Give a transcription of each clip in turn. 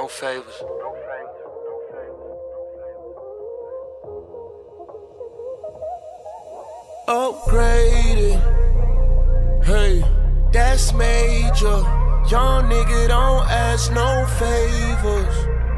No favors. Upgraded, hey, that's major. Young nigga don't ask no favors.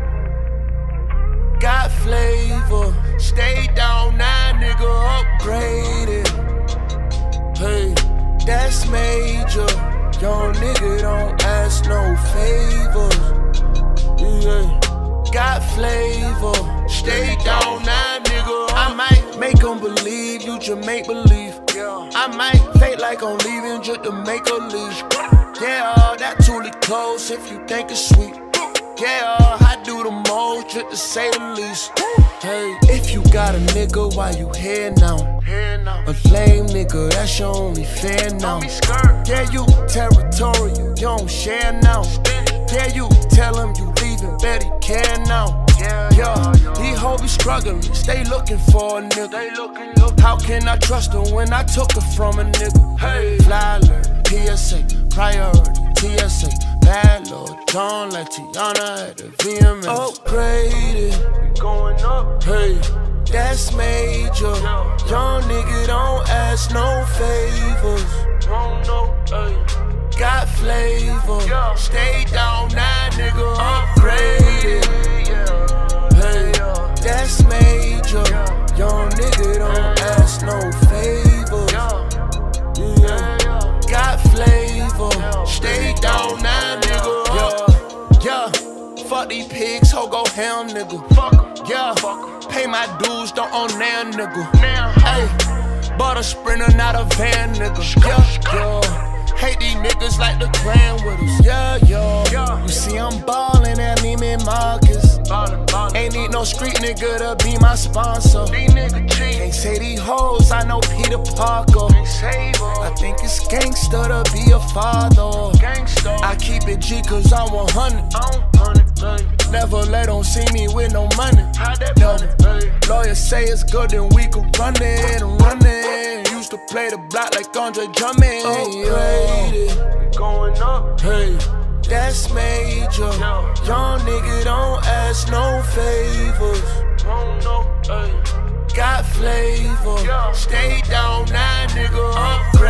Got flavor, stay down now, nigga. Upgraded, hey, that's major. Young nigga don't ask no favors. Yeah, got flavor, stay down now, nigga. I might make them believe you just make believe. I might fake like I'm leaving just to make a leave. Yeah, that truly close if you think it's sweet. Yeah, I do the most just to say the least. Hey, if you got a nigga, why you here now? A lame nigga, that's your only fair now. Yeah, you territorial, you don't share now. Yeah, you tell him you leaving, bet he care now. Yeah, he hope he struggling, stay looking for a nigga. How can I trust him when I took it from a nigga? Hey, fly alert, PSA, priority, TSA, bad Lord, John like Tiana at the VMS. Upgraded, we going up. Hey, that's major. Young nigga don't ask no favors. Got flavor, stay down now, nigga. Upgraded, hey, that's major. Young nigga don't ask no favors. Yeah, got flavor, stay down now, nigga. Yeah, fuck these pigs, ho go ham, nigga. Yeah, pay my dues, don't own now, nigga. Hey, bought a Sprinter, not a van, nigga. Yeah. Hate these niggas like the grand with us. Yeah. You see I'm ballin' at Neiman Marcus. Ain't need no street nigga to be my sponsor. Can't say these hoes, I know Peter Parker. I think it's gangsta to be a father. I keep it G cause I'm 100. Never let them see me with no money. Lawyers say it's good, then we can run it and run it. Used to play the block like Andre Drummond. Upgraded, we going up. Hey, that's major. Young nigga don't ask no favors. Got flavor, stay down now, nigga. Upgrade.